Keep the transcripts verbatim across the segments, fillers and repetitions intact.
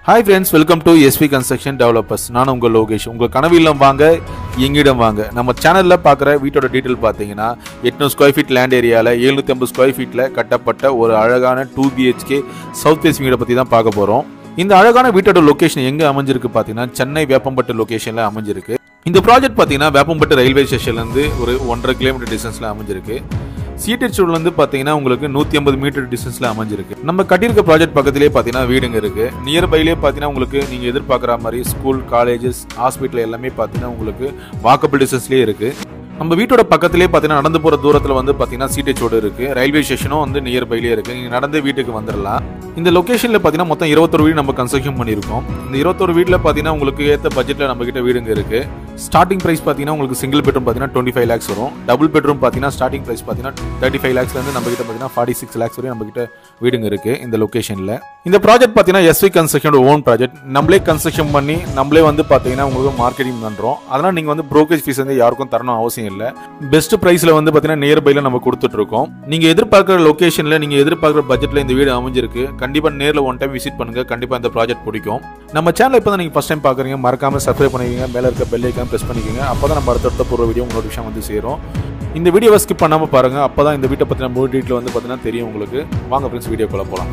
Hi friends, welcome to S V Construction Developers. நான் உங்கள் லோகேஷ். உங்கள் கனவு இல்லம் வாங்க எங்கிடம் வாங்க. நம்ம சேனல்ல பார்க்குற வீட்டோட டீடைல் பார்த்தீங்கன்னா எட்நூறு ஸ்கொயர் ஃபீட் லேண்ட் ஏரியாவில் எழுநூற்றி ஐம்பது ஸ்கொயர் ஃபீட்டில் கட்டப்பட்ட ஒரு அழகான டூ பிஹெச்கே சவுத் ஃபேஸ் வீடை பற்றி தான் பார்க்க போகிறோம். இந்த அழகான வீட்டோட லொக்கேஷன் எங்கே அமைஞ்சிருக்கு பார்த்தீங்கன்னா சென்னை வேப்பம்பட்டு லொக்கேஷனில் அமைஞ்சிருக்கு. இந்த ப்ராஜெக்ட் பார்த்தீங்கன்னா வேப்பம்பட்டு ரயில்வே ஸ்டேஷன்லேருந்து ஒரு ஒன்றரை கிலோமீட்டர் டிஸ்டன்ஸில் அமைஞ்சிருக்கு. சீட்டர்ச்சூர்லேருந்து பார்த்தீங்கன்னா உங்களுக்கு நூற்றி ஐம்பது மீட்டர் டிஸ்டன்ஸில் அமைஞ்சிருக்கு. நம்ம கட்டியிருக்க ப்ராஜெக்ட் பக்கத்திலே பார்த்தீங்கன்னா வீடுங்க இருக்குது. நியர்பைலே பார்த்தீங்கன்னா உங்களுக்கு நீங்கள் எதிர்பார்க்குற மாதிரி ஸ்கூல், காலேஜஸ், ஹாஸ்பிட்டல் எல்லாமே பார்த்தீங்கன்னா உங்களுக்கு வாக்கபிள் டிஸ்டன்ஸ்லேயே இருக்குது. நம்ம வீட்டோட பக்கத்திலே பார்த்தீங்கன்னா நடந்து போகிற தூரத்தில் வந்து பார்த்தீங்கன்னா சீட்டர்ச்சூர் இருக்குது. ரயில்வே ஸ்டேஷனும் வந்து நியர்பைலே இருக்குது. நீங்கள் நடந்து வீட்டுக்கு வந்துடலாம். இந்த லொக்கேஷனில் பார்த்தீங்கன்னா மொத்தம் இருபத்தொரு வீடு நம்ம கன்ஸ்ட்ரக்ஷன் பண்ணியிருக்கோம். இந்த இருபத்தொரு வீட்டில் பார்த்தீங்கன்னா உங்களுக்கு ஏற்ற பட்ஜெட்டில் நம்ம கிட்ட வீடுங்க இருக்குது. ஸ்டார்டிங் ப்ரைஸ் பார்த்தீங்கன்னா உங்களுக்கு சிங்கிள் பெட்ரூம் பார்த்தீங்கன்னா டுவெண்ட்டி ஃபைவ் லேக்ஸ் வரும். டபுள் பெட்ரூம் பார்த்தீங்கன்னா ஸ்டார்டிங் ப்ரைஸ் பார்த்தீங்கன்னா தேர்ட்டி ஃபைவ் லேக்ஸ்லேருந்து நம்ம கிட்ட பார்த்தீங்கன்னா ஃபார்ட்டி சிக்ஸ் லேக்ஸ் வரையும் நம்ம கிட்ட வீடுங்க இருக்குது இந்த லொக்கேஷனில். இந்த ப்ராஜெக்ட் பார்த்தீங்கன்னா எஸ்வி கன்ஸ்ட்ரக்ஷனோட ஓன் ப்ராஜெக்ட். நம்மளே கன்ஸ்ட்ரக்ஷன் பண்ணி நம்மளே வந்து பார்த்தீங்கன்னா உங்களுக்கு மார்க்கெட்டிங் பண்ணுறோம். அதனால் நீங்கள் வந்து ப்ரோக்கரேஜ் ஃபீஸ் வந்து யாருக்கும் தரணும் அவசியம் இல்லை. பெஸ்ட் ப்ரைஸில் வந்து பார்த்தீங்கன்னா நியர்பைல நம்ம கொடுத்துட்டு இருக்கோம். நீங்கள் எதிர்பார்க்குற லொக்கேஷனில் நீங்கள் எதிர்பார்க்குற பட்ஜெட்டில் இந்த வீடு அமைஞ்சிருக்கு. கண்டிப்பாக நேரில் ஒன் டைம் விசிட் பண்ணுங்க. கண்டிப்பாக இந்த ப்ராஜெக்ட் பிடிக்கும். நம்ம சேனல் இப்போ தான் நீங்கள் ஃபஸ்ட் டைம் பார்க்குறீங்க, மறக்காம சப்ஸ்கிரைப் பண்ணிக்கங்க. மேலே இருக்க பெல் ஐக்கான் ப்ரெஸ் பண்ணிக்கோங்க. அப்போ தான் நம்ம அடுத்தடுத்த போகிற வீடியோ உங்களோட விஷயம் வந்து சேரும். இந்த வீடியோவை ஸ்கிப் பண்ணாமல் பாருங்கள். அப்போ தான் இந்த வீட்டை பற்றின முழு டீட்டெயில் வந்து பார்த்தீங்கன்னா தெரியும் உங்களுக்கு. வாங்க ஃப்ரெண்ட்ஸ் வீடியோக்குள்ள போகலாம்.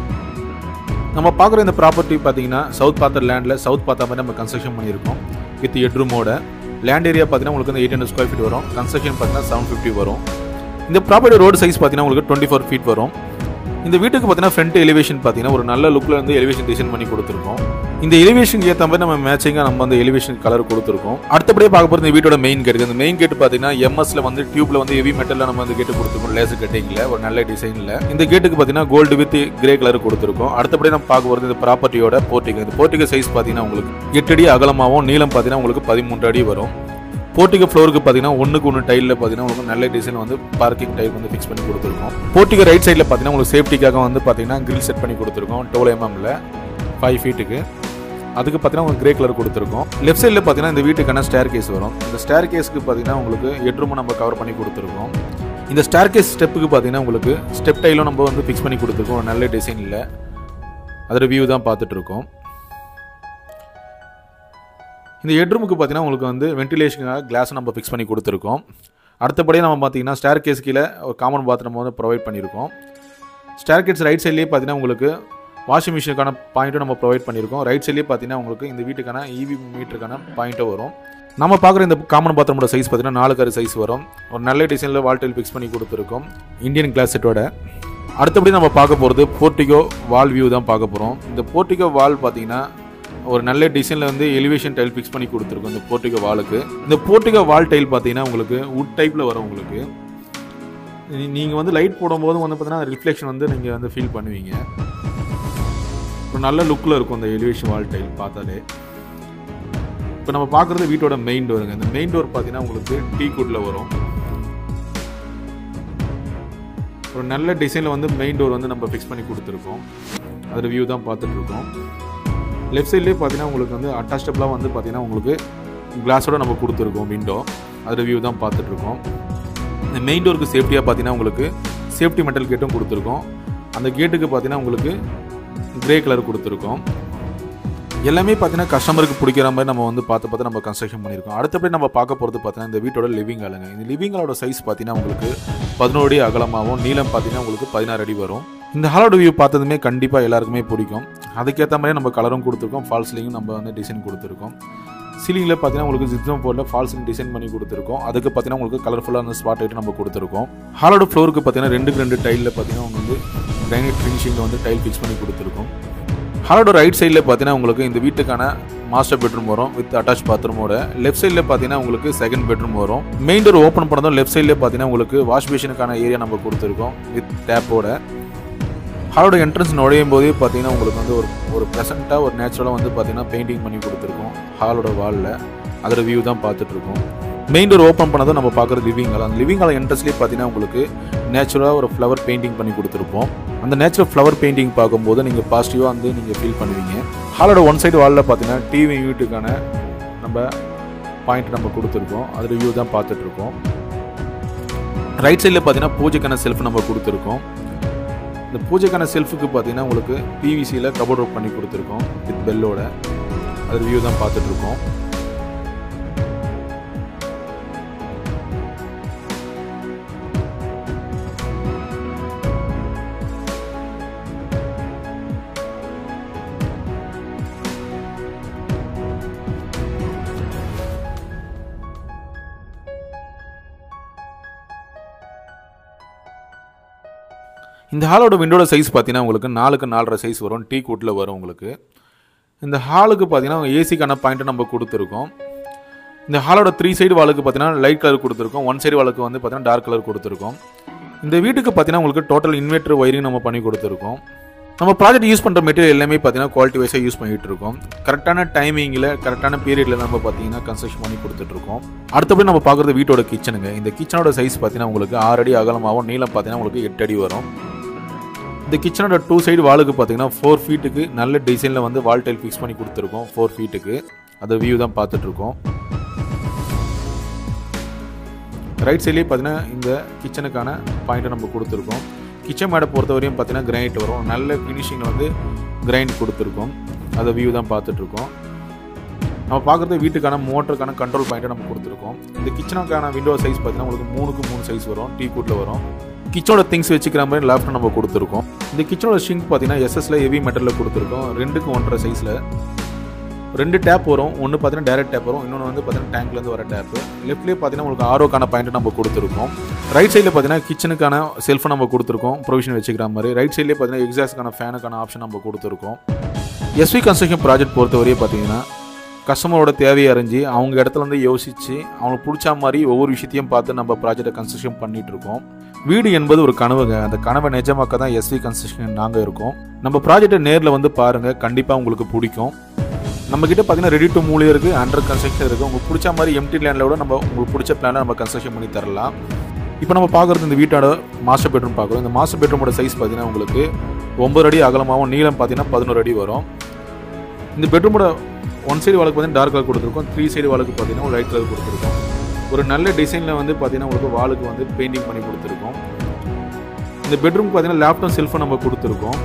நம்ம பார்க்குற இந்த ப்ராப்பர்ட்டி பார்த்தீங்கன்னா சவுத் பார்த்தர் லேண்டில் சவுத் பார்த்தா மாதிரி நம்ம கன்ஸ்ட்ரக்ஷன் பண்ணியிருக்கோம். வித் ஹெட்ரூமோட லேண்ட் ஏரியா பார்த்தீங்கன்னா உங்களுக்கு வந்து எயிட் ஹண்ட்ரட் ஸ்கொயர் ஃபீட் வரும். கன்ஸ்ட்ரக்ஷன் பார்த்தீங்கன்னா செவன் ஃபிஃப்டி வரும். இந்த ப்ராப்பர்ட்டி ரோடு சைஸ் பார்த்தீங்கன்னா உங்களுக்கு டுவெண்ட்டி ஃபோர் ஃபீட் வரும். இந்த வீட்டுக்கு பார்த்தீங்கன்னா ஃப்ரண்ட் எலிவேஷன் பார்த்தீங்கன்னா ஒரு நல்ல லுக்கில் வந்து எலிவேஷன் டிசைன் பண்ணி கொடுத்துருக்கோம். இந்த எலிவேஷனுக்கு ஏற்ற மாதிரி நம்ம மேட்சிங்காக நம்ம வந்து எலிவேஷன் கலர் கொடுத்துருக்கோம். அடுத்தபடியே பார்க்க போகிறது இந்த வீட்டோட மெயின் கேட். இந்த மெயின் கேட் பார்த்தீங்கன்னா எம்எஸ்ல வந்து டியூப்ல வந்து ஹெவி மெட்டலில் நம்ம வந்து கேட்டு கொடுத்துருக்கோம். லேசர் கட்டிங்கில் ஒரு நல்ல டிசைனில் இந்த கேட்டுக்கு பார்த்தீங்கன்னா கோல்டு வித் கிரே கலர் கொடுத்துருக்கோம். அடுத்தபடியே நம்ம பார்க்க போகிறது இந்த ப்ராப்பர்ட்டியோட போர்ட்டிகோ. இந்த போர்ட்டிகோ சைஸ் பார்த்தீங்கன்னா உங்களுக்கு எட்டு அடி அகலமாகவும் நீளம் பார்த்தீங்கன்னா உங்களுக்கு பதிமூன்று அடி வரும். போர்ட்டிகோ ஃப்ளோருக்கு பார்த்தீங்கன்னா ஒன்றுக்கு ஒன்று டைலில் பார்த்தீங்கன்னா உங்களுக்கு நல்ல டிசைன் வந்து பார்க்கிங் டைல் வந்து ஃபிக்ஸ் பண்ணி கொடுத்துருக்கோம். போர்ட்டிகோ ரைட் சைடில் பார்த்தீங்கன்னா உங்களுக்கு சேஃப்டிக்காக வந்து பார்த்தீங்கன்னா கிரில் செட் பண்ணி கொடுத்துருக்கோம். டுவெல் எம்எம்ல ஃபைவ் ஃபீட்டுக்கு அதுக்கு பார்த்தீங்கன்னா உங்களுக்கு கிரே கலர் கொடுத்துருக்கோம். லெஃப்ட் சைடில் பார்த்தீங்கன்னா இந்த வீட்டுக்கான ஸ்டேர் கேஸ் வரும். இந்த ஸ்டேர் கேஸ்க்கு பார்த்தீங்கன்னா உங்களுக்கு ஹெட்ரூமும் நம்ம கவர் பண்ணி கொடுத்துருக்கோம். இந்த ஸ்டேர் கேஸ் ஸ்டெப்புக்கு பார்த்தீங்கன்னா உங்களுக்கு ஸ்டெப் டைலும் நம்ம வந்து ஃபிக்ஸ் பண்ணி கொடுத்துருக்கோம். ஒரு நல்ல டிசைனில் அதோட வியூ தான் பார்த்துட்டு இருக்கோம். இந்த ஹெட்ரூமுக்கு பார்த்தீங்கன்னா உங்களுக்கு வந்து வென்டிலேஷனுக்காக கிளாஸ் நம்ம ஃபிக்ஸ் பண்ணி கொடுத்துருக்கோம். அடுத்தபடியே நம்ம பார்த்தீங்கன்னா ஸ்டேர் கேஸ் கீழே ஒரு காமன் பாத்ரூம் வந்து ப்ரொவைட் பண்ணியிருக்கோம். ஸ்டேர் கேஸ் ரைட் சைட்லேயே பார்த்தீங்கன்னா உங்களுக்கு வாஷிங் மிஷினுக்கான பாயிண்ட்டும் நம்ம ப்ரொவைட் பண்ணியிருக்கோம். ரைட் சைட்லேயே பார்த்தீங்கன்னா உங்களுக்கு இந்த வீட்டுக்கான இவி மீட்டருக்கான பாயிண்ட்டும் வரும். நம்ம பார்க்குற இந்த காமன் பாத்ரூமோட சைஸ் பார்த்தீங்கன்னா நாலு கரு சைஸ் வரும். ஒரு நல்ல டிசைனில் வால் டைல் ஃபிக்ஸ் பண்ணி கொடுத்துருக்கோம் இந்தியன் கிளாஸ் செட்டோட. அடுத்தபடி நம்ம பார்க்க போகிறது போர்ட்டிகோ வால் வியூ தான் பார்க்க போகிறோம். இந்த போர்ட்டிகோ வால் பார்த்தீங்கன்னா ஒரு நல்ல டிசைனில் வந்து எலிவேஷன் டைல் ஃபிக்ஸ் பண்ணி கொடுத்துருக்கோம் இந்த போர்ட்டிகோ வாலுக்கு. இந்த போர்ட்டிகோ வால் டைல் பார்த்தீங்கன்னா உங்களுக்கு வுட் டைப்பில் வரும். உங்களுக்கு நீங்கள் வந்து லைட் போடும்போது வந்து பார்த்தீங்கன்னா ரிஃப்ளெக்ஷன் வந்து நீங்கள் வந்து ஃபீல் பண்ணுவீங்க. ஒரு நல்ல லுக்கில் இருக்கும் இந்த எலிவேஷன் வால் டைல் பார்த்தாலே. இப்போ நம்ம பார்க்குறது வீட்டோட மெயின் டோருங்க. இந்த மெயின் டோர் பார்த்தீங்கன்னா உங்களுக்கு டீ குட்டில் வரும். ஒரு நல்ல டிசைனில் வந்து மெயின் டோர் வந்து நம்ம ஃபிக்ஸ் பண்ணி கொடுத்துருக்கோம். அதோட வியூ தான் பார்த்துட்டு இருக்கோம். லெஃப்ட் சைட்லேயே பார்த்தீங்கன்னா உங்களுக்கு வந்து அட்டாச்சபிளாக வந்து பார்த்தீங்கன்னா உங்களுக்கு கிளாஸோட நம்ம கொடுத்துருக்கோம் விண்டோ. அதோட வியூ தான் பார்த்துட்ருக்கோம். இந்த மெயின் டோருக்கு சேஃப்டியாக பார்த்தீங்கன்னா உங்களுக்கு சேஃப்டி மெட்டல் கேட்டும் கொடுத்துருக்கோம். அந்த கேட்டுக்கு பார்த்தீங்கன்னா உங்களுக்கு கிரே கலர் கொடுத்துருக்கோம். எல்லாமே பார்த்தீங்கன்னா கஸ்டமருக்கு பிடிக்கிற மாதிரி நம்ம வந்து பார்த்து பார்த்து நம்ம கன்ஸ்ட்ரக்ஷன் பண்ணியிருக்கோம். அடுத்தபடி நம்ம பார்க்க போகிறது பார்த்தீங்கன்னா இந்த வீட்டோட லிவிங் ஹாலுங்க. இந்த லிவிங் ஹாலோட சைஸ் பார்த்தீங்கன்னா உங்களுக்கு பதினோரு அடி அகலமாகவும் நீளம் பார்த்தீங்கன்னா உங்களுக்கு பதினாறு அடி வரும். இந்த ஹாலோட வியூ பார்த்ததுமே கண்டிப்பாக எல்லாருக்குமே பிடிக்கும். அதுக்கேற்ற மாதிரி நம்ம கலரும் கொடுத்துருக்கோம். ஃபால் சீலிங்கும் நம்ம வந்து டிசைன் கொடுத்துருக்கோம். சீலிங்கில் பார்த்தீங்கன்னா உங்களுக்கு ஜிப்சம் போர்டில் ஃபால் சீலிங் டிசைன் பண்ணி கொடுத்துருக்கோம். அதுக்கு பார்த்தீங்கன்னா உங்களுக்கு கலர்ஃபுல்லாக அந்த ஸ்பாட் லைட் நம்ம கொடுத்துருக்கோம். ஹாலோட ஃப்ளோருக்கு பார்த்தீங்கன்னா ரெண்டுக்கு ரெண்டு டைலில் பார்த்தீங்கன்னா உங்களுக்கு வந்து கிரானைட் ஃபினிஷிங்கில் வந்து டைல் ஃபிக்ஸ் பண்ணி கொடுத்துருக்கோம். ஹாலோட ரைட் சைடில் பார்த்தீங்கன்னா உங்களுக்கு இந்த வீட்டுக்கான மாஸ்டர் பெட்ரூம் வரும் வித் அட்டாச் பாத்ரூமோட. லெஃப்ட் சைடில் பார்த்தீங்கன்னா உங்களுக்கு செகண்ட் பெட்ரூம் வரும். மெயின் டோர் ஓப்பன் பண்ணதும் லெஃப்ட் சைடில் பார்த்தீங்கன்னா உங்களுக்கு வாஷ் பேஷனுக்கான ஏரியா நம்ம கொடுத்துருக்கோம் வித் டேப்போட. ஹாலோட என்ட்ரன்ஸ் நுழையும் போதே பார்த்தீங்கன்னா உங்களுக்கு வந்து ஒரு ஒரு ப்ரெசென்ட்டாக ஒரு நேச்சுரலாக வந்து பார்த்தீங்கன்னா பெயிண்டிங் பண்ணி கொடுத்துருக்கோம் ஹாலோட வாலில். அதோட வியூ தான் பார்த்துட்ருக்கோம். மெயின் டோர் ஓப்பன் பண்ணதும் நம்ம பார்க்குறது லிவிங் ஹால். அந்த லிவிங் ஹால் என்ட்ரன்ஸ்லேயே பார்த்தீங்கன்னா உங்களுக்கு நேச்சுரலாக ஒரு ஃப்ளவர் பெயிண்டிங் பண்ணி கொடுத்துருப்போம். அந்த நேச்சுரல் ஃப்ளவர் பெயிண்டிங் பார்க்கும்போது நீங்கள் பாசிட்டிவாக வந்து நீங்கள் ஃபீல் பண்ணுவீங்க. ஹாலோட ஒன் சைடு வாலில் பார்த்தீங்கன்னா டிவி யூனிட்டுக்கான நம்ம பாயிண்ட் நம்ம கொடுத்துருக்கோம். அதோட வியூ தான் பார்த்துட்ருக்கோம். ரைட் சைடில் பார்த்தீங்கன்னா பூஜைக்கான செல்ஃப் நம்ம கொடுத்துருக்கோம். இந்த பூஜைக்கான செல்ஃபுக்கு பார்த்தீங்கன்னா உங்களுக்கு பிவிசியில் கபோர்ட் ஒர்க் பண்ணி கொடுத்துருக்கோம் வித் பெல்லோட. அது வியூ தான் பார்த்துட்ருக்கோம். இந்த ஹாலோட விண்டோட சைஸ் பார்த்தீங்கன்னா உங்களுக்கு நாலுக்கு நாலரை சைஸ் வரும். டீ கூட்டில் வரும் உங்களுக்கு. இந்த ஹாலுக்கு பார்த்தீங்கன்னா ஏசிக்கான பாயிண்ட்டை நம்ம கொடுத்துருக்கோம். இந்த ஹாலோட த்ரீ சைடு வாலுக்கு பார்த்தீங்கன்னா லைட் கலர் கொடுத்துருக்கோம். ஒன் சைடு வாலுக்கு வந்து பார்த்தீங்கன்னா டார்க் கலர் கொடுத்துருக்கோம். இந்த வீட்டுக்கு பார்த்தீங்கன்னா உங்களுக்கு டோட்டல் இன்வெர்டர் ஒயரிங் நம்ம பண்ணி கொடுத்துருக்கோம். நம்ம ப்ராஜெக்ட் யூஸ் பண்ணுற மெட்டீரியல் எல்லாமே பார்த்தீங்கன்னா குவாலிட்டி வைஸாக யூஸ் பண்ணிகிட்டு இருக்கோம். கரெக்டான டைமிங்கில் கரெக்டான பீரியடில் நம்ம பார்த்தீங்கன்னா கன்ஸ்ட்ரக்ஷன் பண்ணி கொடுத்துட்ருக்கோம். அடுத்தபடி நம்ம பார்க்குறது வீட்டோட கிச்சனுங்க. இந்த கிச்சனோட சைஸ் பார்த்தீங்கன்னா உங்களுக்கு ஆறு அடி அகலமாகவும் நீளம் பார்த்தீங்கன்னா உங்களுக்கு எட்டு அடி வரும். இந்த கிச்சனோட டூ சைடு வாலுக்கு பார்த்தீங்கன்னா ஃபோர் ஃபீட்டுக்கு நல்ல டிசைனில் வந்து வால் டைல் ஃபிக்ஸ் பண்ணி கொடுத்துருக்கோம். ஃபோர் ஃபீட்டுக்கு அது வியூ தான் பார்த்துட்ருக்கோம். ரைட் சைட்லேயே பார்த்தீங்கன்னா இந்த கிச்சனுக்கான பாயிண்ட்டை நம்ம கொடுத்துருக்கோம். கிச்சன் மேடை பொறுத்த வரையும் பார்த்தீங்கன்னா கிரைண்ட் வரும். நல்ல ஃபினிஷிங்கில் வந்து கிரைண்ட் கொடுத்துருக்கோம். அதை வியூ தான் பார்த்துட்ருக்கோம். நம்ம பார்க்குறது வீட்டுக்கான மோட்டருக்கான கண்ட்ரோல் பாயிண்ட்டை நம்ம கொடுத்துருக்கோம். இந்த கிச்சனுக்கான விண்டோ சைஸ் பார்த்தீங்கன்னா உங்களுக்கு மூணுக்கு மூணு சைஸ் வரும். டீ கூட்டில் வரும். கிச்சனோட திங்ஸ் வச்சுக்கிற மாதிரி லேப்டாப் நம்ம கொடுத்துருக்கோம். இந்த கிச்சனோட ஷிங்க் பார்த்தீங்கன்னா எஸ்எஸ்ல ஹெவி மெட்டலில் கொடுத்துருக்கோம். ரெண்டுக்கு ஒன்றரை சைஸில் ரெண்டு டேப் வரும். ஒன்று பார்த்தீங்கன்னா டைரக்ட் டேப் வரும். இன்னொன்று வந்து பார்த்தீங்கன்னா டேங்க்லேருந்து வர டேப்பு. லெஃப்ட்லேயே பார்த்தீங்கன்னா உங்களுக்கு ஆரோக்கான பாயிண்ட் நம்ம கொடுத்துருக்கோம். ரைட் சைடில் பார்த்தீங்கன்னா கிச்சனுக்கான செல்ஃபை நம்ம கொடுத்துருக்கோம் ப்ரொவிஷன் வச்சுக்கிற மாதிரி. ரைட் சைட்லேயே பார்த்தீங்கன்னா எக்ஸாஸ்ட்கான ஃபேனுக்கான ஆப்ஷன் நம்ம கொடுத்துருக்கோம். எஸ்வி கன்ஸ்ட்ரக்ஷன் ப்ராஜெக்ட் பொறுத்தவரையே பார்த்தீங்கன்னா கஸ்டமரோட தேவையை அறிஞ்சு அவங்க இடத்துல வந்து யோசித்து அவங்களுக்கு பிடிச்ச மாதிரி ஒவ்வொரு விஷயத்தையும் பார்த்து நம்ம ப்ராஜெக்டை கன்ஸ்ட்ரக்ஷன் பண்ணிட்டு இருக்கோம். வீடு என்பது ஒரு கனவுங்க. அந்த கனவை நிஜமாக்க தான் எஸ்வி கன்ஸ்ட்ரக்ஷன் நாங்கள் இருக்கோம். நம்ம ப்ராஜெக்டை நேரில் வந்து பாருங்கள், கண்டிப்பாக உங்களுக்கு பிடிக்கும். நம்மக்கிட்ட பார்த்தீங்கன்னா ரெடி டு மூலே இருக்குது, அண்டர் கன்ஸ்ட்ரக்ஷன் இருக்குது. உங்களுக்கு பிடிச்ச மாதிரி எம்டி லேண்டில் விட நம்ம உங்களுக்கு பிடிச்ச பிளானில் நம்ம கன்ஸ்ட்ரக்ஷன் பண்ணி தரலாம். இப்போ நம்ம பார்க்குறது இந்த வீட்டோட மாஸ்டர் பெட்ரூம் பார்க்குறோம். இந்த மாஸ்டர் பெட்ரூமோட சைஸ் பார்த்தீங்கன்னா உங்களுக்கு ஒம்பது அடி அகலமாகவும் நீளம் பார்த்தீங்கன்னா பதினோரு அடி வரும். இந்த பெட்ரூமோட ஒன் சைடு வாலுக்கு பார்த்தீங்கன்னா டார்க் கலர் கொடுத்துருக்கோம். த்ரீ சைடு வாலுக்கு பார்த்தீங்கன்னா ஒரு லைட் கலர் கொடுத்துருக்கோம். ஒரு நல்ல டிசைனில் வந்து பார்த்தீங்கன்னா உங்களுக்கு வாலுக்கு வந்து பெயிண்டிங் பண்ணி கொடுத்துருக்கோம். இந்த பெட்ரூம் பார்த்தீங்கன்னா லேப்டாப் செல்ஃபை நம்ம கொடுத்துருக்கோம்.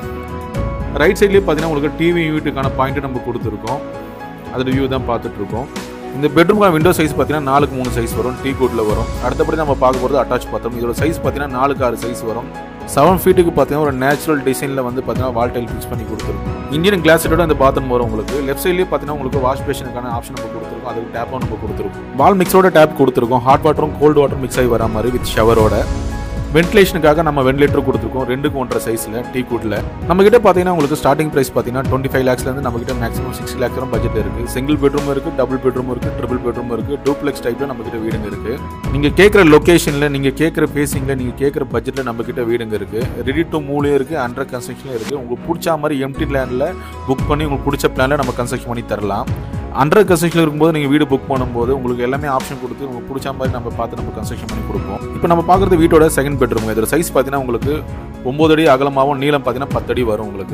ரைட் சைட்லேயே பார்த்தீங்கன்னா உங்களுக்கு டிவி யூனிட்டுக்கான பாயிண்ட்டு நம்ம கொடுத்துருக்கோம். அதோட வியூ தான் பார்த்துட்ருக்கோம். இந்த பெட்ரூம்க்கான விண்டோ சைஸ் பார்த்தீங்கன்னா நாலுக்கு மூணு சைஸ் வரும். டீ கோட்டில் வரும். அடுத்தபடி நம்ம பார்க்க போகிறது அட்டாச் பாத்ரூம். இதோட சைஸ் பார்த்தீங்கன்னா நாலுக்கு ஆறு சைஸ் வரும். செவன் ஃபீட்டுக்கு பார்த்தீங்கன்னா ஒரு நேச்சுரல் டிசைனில் வந்து பார்த்தீங்கன்னா வால் டைல் ஃபிக்ஸ் பண்ணி கொடுத்துருக்கோம். இந்தியன் கிளாஸ் செட்டோட அந்த பாத்ரூம் வரும் உங்களுக்கு. லெஃப்ட் சைட்லேயே பார்த்தீங்கன்னா உங்களுக்கு வாஷ் பேஷனுக்கான ஆப்ஷன் நம்ம கொடுத்துருக்கோம். அதுக்கு டேப்பும் நம்ம கொடுத்துருக்கோம். வால் மிக்ஸோட டேப் கொடுத்துருக்கோம். ஹாட் வாட்டரும் கோல்டு வாட்டரும் மிக்ஸ் ஆகி வர மாதிரி வித் ஷவரோட. வென்டிலேஷனுக்காக நம்ம வென்டிலேட்டர் கொடுத்துருக்கோம். ரெண்டுக்கு ஒன்றரை சைஸில் டீ கூட்டில். நம்ம கிட்ட பார்த்தீங்கன்னா உங்களுக்கு ஸ்டார்டிங் ப்ரைஸ் பார்த்தீங்கன்னா டுவெண்ட்டி ஃபைவ் லேக்ஸ்லேருந்து நம்ம கிட்ட மேக்ஸிமம் சிக்ஸ்டி லேக்ஸ் வரும் பட்ஜெட் இருக்குது. சிங்கிள் பெட்ரூம் இருக்குது, டபுள் பெட்ரூம் இருக்குது, ட்ரிபிள் பெட்ரூம் இருக்குது, டூப்ளெக்ஸ் டைப்பில் நம்ம கிட்ட வீடுங்க இருக்குது. நீங்கள் கேட்குற லொக்கேஷனில், நீங்கள் கேட்குற ஃபேஸிங்கில், நீங்கள் கேட்குற பட்ஜெட்டில் நம்ம கிட்ட வீடுங்க இருக்குது. ரெடி டு மூவ்லேயும் இருக்குது, அண்டர் கன்ஸ்ட்ரக்ஷன்லேயும் இருக்குது. உங்களுக்கு பிடிச்ச மாதிரி எம்டி லேண்டில் புக் பண்ணி உங்களுக்கு பிடிச்ச பிளானில் நம்ம கன்ஸ்ட்ரக்ஷன் பண்ணி தரலாம். அண்டர் கன்ஸ்ட்ரக்ஷன் இருக்கும்போது நீங்கள் வீடு புக் பண்ணும்போது உங்களுக்கு எல்லாமே ஆப்ஷன் கொடுத்து உங்களுக்கு பிடிச்ச மாதிரி நம்ம பார்த்து நம்ம கன்ஸ்ட்ரக்ஷன் பண்ணி கொடுப்போம். இப்போ நம்ம பார்க்குறது வீட்டோட செகண்ட் பெட்ரூம். இதோட சைஸ் பார்த்தீங்கன்னா உங்களுக்கு ஒம்பது அடி அகலமாகவும் நீளம் பார்த்தீங்கன்னா பத்து அடி வரும் உங்களுக்கு.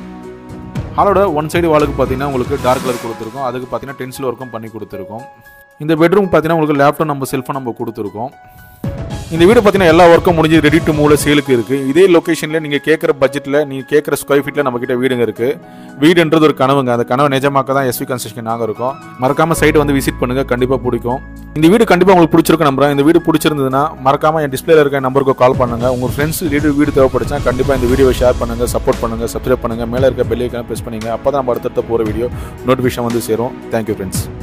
ஹாலோட ஒன் சைடு வாலுக்கு பார்த்தீங்கன்னா உங்களுக்கு டார்க் கலர் கொடுத்துருக்கோம். அதுக்கு பார்த்தீங்கன்னா டென்சில் ஒர்க்கும் பண்ணி கொடுத்துருக்கோம். இந்த பெட்ரூம் பார்த்தீங்கன்னா உங்களுக்கு லேப்டாப் நம்ம செல்ஃபை நம்ம கொடுத்துருக்கோம். இந்த வீடு பார்த்தீங்கன்னா எல்லா ஒர்க்கும் முடிஞ்சு ரெடி டு மூவ்ல சேலுக்கு இருக்குது. இதே லொக்கேஷனில் நீங்கள் கேட்குற பட்ஜெட்டில் நீங்கள் கேட்குற ஸ்கொயர் ஃபீட்டில் நம்மக்கிட்ட வீடுங்க இருக்குது. வீடுன்றது ஒரு கனவுங்க. அந்த கனவை நிஜமாக்க தான் எஸ்வி கன்ஸ்ட்ரக்ஷன் நாங்கள் இருக்கோம். மறக்காமல் சைட்டை வந்து விசிட் பண்ணுங்கள், கண்டிப்பாக பிடிக்கும். இந்த வீடு கண்டிப்பாக உங்களுக்கு பிடிச்சிருக்கு நம்புறேன். இந்த வீடு பிடிச்சிருந்ததுன்னா மறக்காமல் என் டிஸ்பிளேல இருக்க நம்பருக்கு கால் பண்ணுங்கள். உங்கள் ஃப்ரெண்ட்ஸ் வீடு வீடு தேவைப்படுச்சா கண்டிப்பாக இந்த வீடியோவை ஷேர் பண்ணுங்கள், சப்போர்ட் பண்ணுங்கள், சப்ஸ்கிரைப் பண்ணுங்கள், மேலே இருக்க பெல் ஐகானை ப்ரெஸ் பண்ணுங்கள். அப்போ தான் நம்ம அடுத்தடுத்த போகிற வீடியோ நோட்டிஃபிகேஷன் வந்து சேரும். Thank you friends.